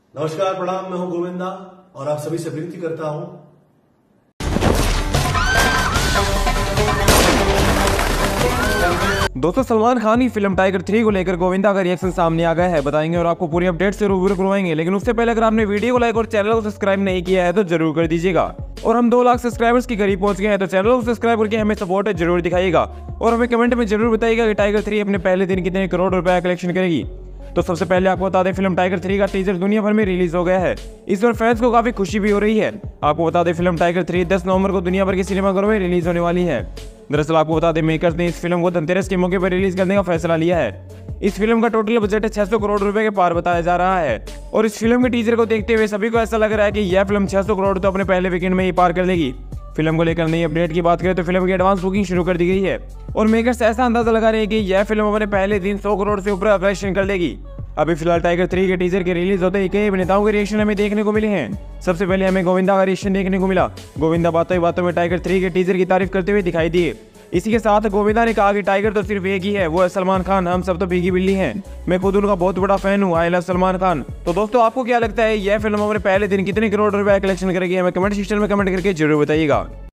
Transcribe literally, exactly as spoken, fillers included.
नमस्कार, प्रणाम। मैं हूं गोविंदा और आप सभी से विनती करता हूं। दोस्तों, सलमान खान की फिल्म टाइगर थ्री को लेकर गोविंदा का रिएक्शन सामने आ गया है। बताएंगे और आपको पूरी अपडेट से रूबरू करवाएंगे। लेकिन उससे पहले अगर आपने वीडियो को लाइक और चैनल को सब्सक्राइब नहीं किया है तो जरूर कर दीजिएगा। और हम दो लाख सब्सक्राइबर्स के करीब पहुंच गए हैं, तो चैनल को सब्सक्राइब करके हमें सपोर्ट जरूर दिखाइएगा। और हमें कमेंट में जरूर बताइएगा कि टाइगर थ्री अपने पहले दिन कितने करोड़ रुपए कलेक्शन करेगी। तो सबसे पहले आपको बता दें, फिल्म टाइगर थ्री का टीजर दुनिया भर में रिलीज हो गया है। इस बार फैंस को काफी खुशी भी हो रही है। आपको बता दें, फिल्म टाइगर थ्री दस नवंबर को दुनिया भर के सिनेमाघरों में रिलीज होने वाली है। दरअसल आपको बता दें, मेकर्स ने इस फिल्म को धनतेरस के मौके पर रिलीज करने का फैसला लिया है। इस फिल्म का टोटल बजट छह सौ करोड़ रुपए के पार बताया जा रहा है। और इस फिल्म के टीजर को देखते हुए सभी को ऐसा लग रहा है कि यह फिल्म छह सौ करोड़ तो अपने पहले वीकेंड में ही पार कर लेगी। फिल्म को लेकर नई अपडेट की बात करें तो फिल्म की एडवांस बुकिंग शुरू कर दी गई है। और मेकर्स ऐसा अंदाजा लगा रहे हैं कि यह फिल्म अपने पहले दिन सौ करोड़ से ऊपर कलेक्शन कर लेगी। अभी फिलहाल टाइगर थ्री के टीजर के रिलीज होते ही कई अभिनेताओं के रिएक्शन हमें देखने को मिले हैं। सबसे पहले हमें गोविंदा का रिएक्शन देखने को मिला। गोविंदा बातों ही बातों में टाइगर थ्री के टीजर की तारीफ करते हुए दिखाई दिए। इसी के साथ गोविंदा ने कहा कि टाइगर तो सिर्फ एक ही है, वो है सलमान खान। हम सब तो भीगी बिल्ली हैं। मैं खुद उनका बहुत बड़ा फैन हूँ। I love Salman Khan. तो दोस्तों, आपको क्या लगता है, यह फिल्म अपने पहले दिन कितने करोड़ रुपए कलेक्शन करेगी? हमें कमेंट सेक्शन में कमेंट करके जरूर बताइएगा।